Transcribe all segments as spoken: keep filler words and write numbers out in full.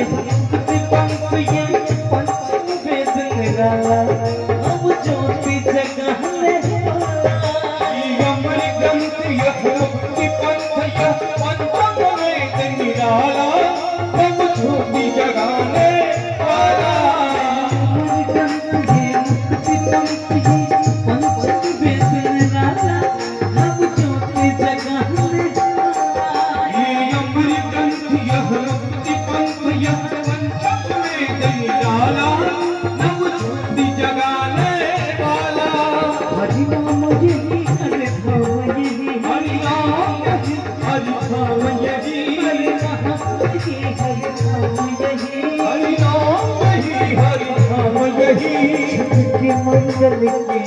मुक्ति पंख ये पंचम वेद निराला अब ज्योति जगाने अमर ग्रंथ यह मुक्ति पंथ यह पंचम वेद निराला अब ज्योति जगाने वाला। अमर ग्रंथ ये मुक्ति पंख ये पंचम वेद निराला अब ज्योति जगाने अमर ग्रंथ यह मुक्ति पंथ यह पंचम वेद निराला अब ज्योति जगाने वाला। हरि नाम यही हरि धाम यही हरि नाम यही हरि धाम यही हरि नाम यही हरि धाम यही हरि नाम यही हरि धाम यही। के मंगल के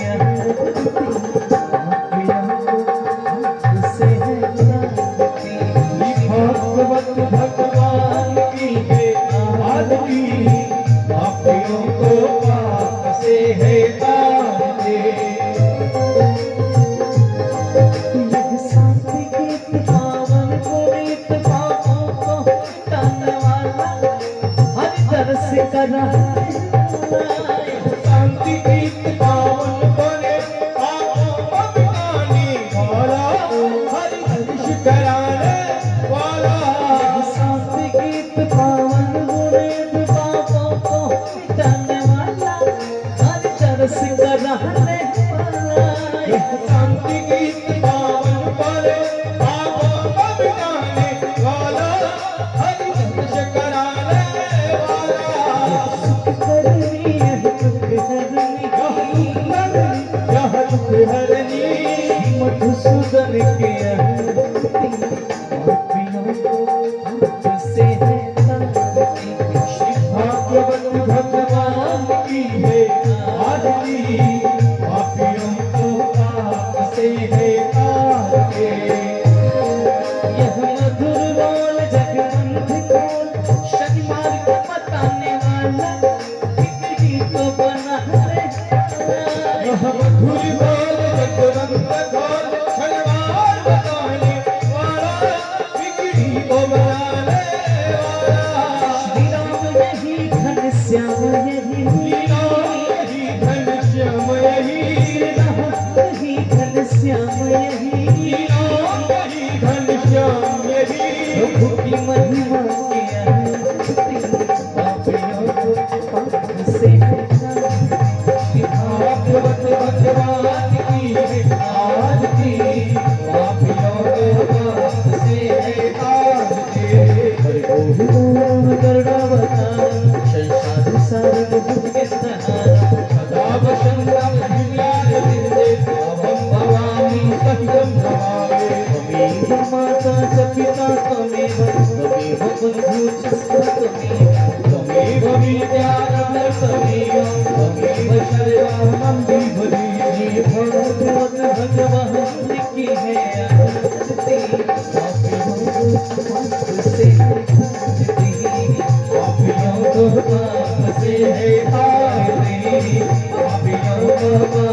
से है शांति भगवत भगवान की है आरती पापियों को पाप से है तारते। यह शांति गीत पावन पुनीत पापों को मिटाने वाला हरि दर्श करा शांति गीत पावन बने पापों को मिटाने वाला हरि दर्श कराने वाला। शांति गीत पावन पुनीत पापों को मिटाने वाला हरि दर्श कराने वाला। शांति गीत पावन बने पापों को मिटाने वाला हरि दर्श कराने वाला। करनी है दुख हरनी यह दुख हरनी मधुसूदन के से है शांति भागवत भगवान की है आरती पापियों को पाप से है तारते। यह मधुर बोल जगवंत खोल शनिवार को बताने वाला एक गीत बनाने यह मधुर बोल जगवंत खोल शनिवार बताने वाला बिगड़ी को बनाने वाला। श्री राम यही घनश्याम यही श्री राम यही घनश्याम यही श्री राम यही घनश्याम यही श्री राम यही घनश्याम यही। प्रभु की महिमा की अनंति पापियों को पाप से शांति भागवत भगवान की है आरती पापियों को पाप से है तारते। गरुड़ावतारं संसार सारं भुजगेन्द्रहारं सदा वसन्तं हृदयारविन्दे अहं भवामि सहितं भवामि। त्वमेव माता च पिता त्वमेव त्वमेव बन्धुः च सखा त्वमेव त्वमेव विद्यारम्भः त्वमेव त्वमेव शरणं बिभ्रति। ये भगवत भगवान की है आरती पापियों को पाप से शांति पापियों को पाप से है तारते। पापियों को